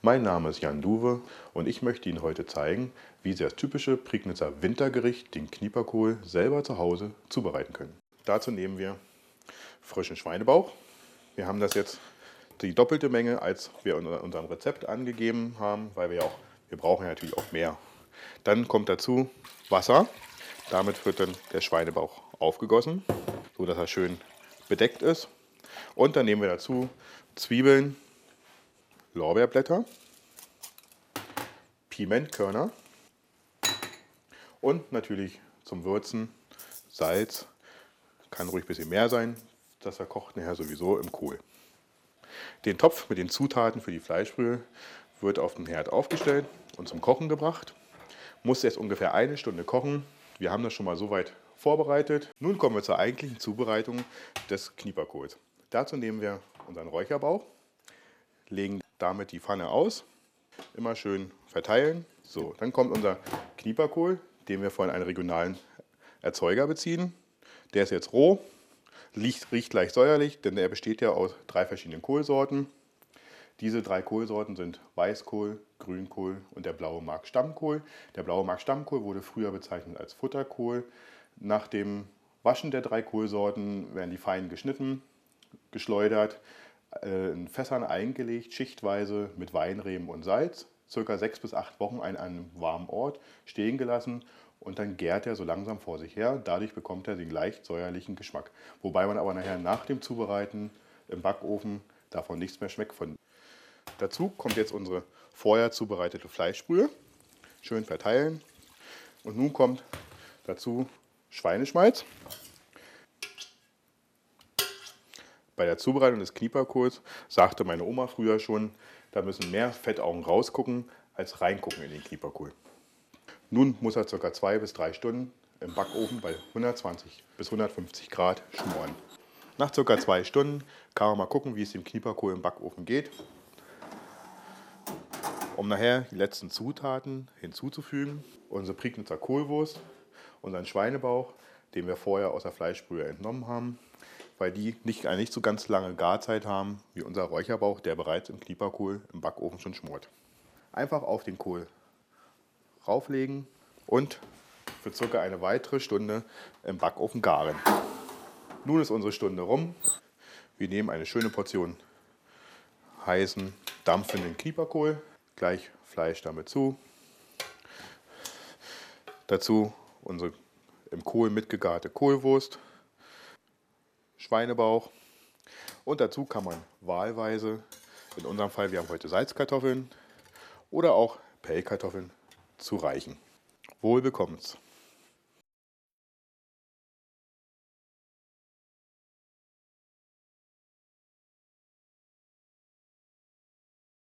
Mein Name ist Jan Duwe und ich möchte Ihnen heute zeigen, wie Sie das typische Prignitzer Wintergericht, den Knieperkohl, selber zu Hause zubereiten können. Dazu nehmen wir frischen Schweinebauch. Wir haben das jetzt die doppelte Menge, als wir in unserem Rezept angegeben haben, weil wir brauchen ja natürlich auch mehr. Dann kommt dazu Wasser. Damit wird dann der Schweinebauch aufgegossen, so dass er schön bedeckt ist. Und dann nehmen wir dazu Zwiebeln, Lorbeerblätter, Pimentkörner und natürlich zum Würzen Salz. Kann ruhig ein bisschen mehr sein, das verkocht nachher sowieso im Kohl. Den Topf mit den Zutaten für die Fleischbrühe wird auf den Herd aufgestellt und zum Kochen gebracht. Muss jetzt ungefähr 1 Stunde kochen. Wir haben das schon mal soweit vorbereitet. Nun kommen wir zur eigentlichen Zubereitung des Knieperkohls. Dazu nehmen wir unseren Räucherbauch, legen damit die Pfanne aus, immer schön verteilen. So, dann kommt unser Knieperkohl, den wir von einem regionalen Erzeuger beziehen. Der ist jetzt roh, riecht leicht säuerlich, denn er besteht ja aus 3 verschiedenen Kohlsorten. Diese 3 Kohlsorten sind Weißkohl, Grünkohl und der blaue Mark-Stammkohl. Der blaue Mark-Stammkohl wurde früher bezeichnet als Futterkohl. Nach dem Waschen der 3 Kohlsorten werden die fein geschnitten, geschleudert, in Fässern eingelegt, schichtweise mit Weinreben und Salz, ca. 6 bis 8 Wochen an einem warmen Ort stehen gelassen und dann gärt er so langsam vor sich her. Dadurch bekommt er den leicht säuerlichen Geschmack. Wobei man aber nachher nach dem Zubereiten im Backofen davon nichts mehr schmeckt. Dazu kommt jetzt unsere vorher zubereitete Fleischbrühe. Schön verteilen. Und nun kommt dazu Schweineschmalz. Bei der Zubereitung des Knieperkohls sagte meine Oma früher schon, da müssen mehr Fettaugen rausgucken als reingucken in den Knieperkohl. Nun muss er ca. 2 bis 3 Stunden im Backofen bei 120 bis 150 Grad schmoren. Nach ca. 2 Stunden kann man mal gucken, wie es dem Knieperkohl im Backofen geht, um nachher die letzten Zutaten hinzuzufügen. Unsere Prignitzer Kohlwurst, unseren Schweinebauch, den wir vorher aus der Fleischbrühe entnommen haben, weil die nicht so ganz lange Garzeit haben wie unser Räucherbauch, der bereits im Knieperkohl im Backofen schon schmort. Einfach auf den Kohl rauflegen und für ca. eine weitere Stunde im Backofen garen. Nun ist unsere Stunde rum. Wir nehmen eine schöne Portion heißen, dampfenden Knieperkohl, gleich Fleisch damit zu. Dazu unsere im Kohl mitgegarte Kohlwurst, Schweinebauch und dazu kann man wahlweise, in unserem Fall, wir haben heute Salzkartoffeln oder auch Pellkartoffeln zureichen. Wohl bekommens!